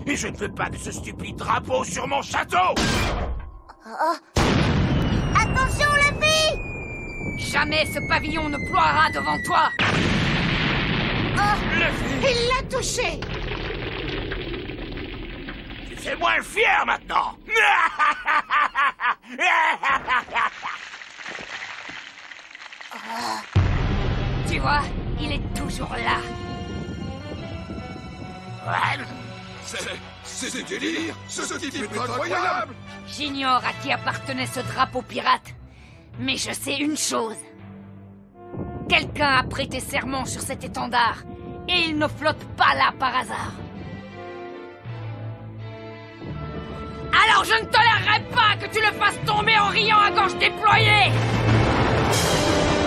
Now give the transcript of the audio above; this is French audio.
Et je ne veux pas de ce stupide drapeau sur mon château! Attention, la fille! Jamais ce pavillon ne ploiera devant toi! Il l'a touché! Fais-moi le fier maintenant! Tu vois, il est toujours là. C'est des délires! Ce type est incroyable! J'ignore à qui appartenait ce drapeau pirate. Mais je sais une chose. Quelqu'un a prêté serment sur cet étendard. Et il ne flotte pas là par hasard. Alors je ne tolérerai pas que tu le fasses tomber en riant à gorge déployée!